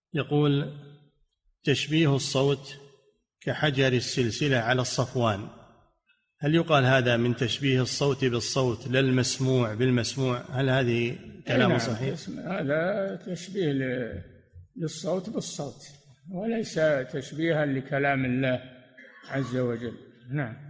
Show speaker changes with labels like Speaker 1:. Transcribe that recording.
Speaker 1: يقول: تشبيه الصوت كحجر السلسلة على الصفوان، هل يقال هذا من تشبيه الصوت بالصوت لا المسموع بالمسموع؟ هل هذه كلام
Speaker 2: نعم،
Speaker 1: صحيح؟
Speaker 2: هذا تشبيه للصوت بالصوت وليس تشبيها لكلام الله عز وجل. نعم.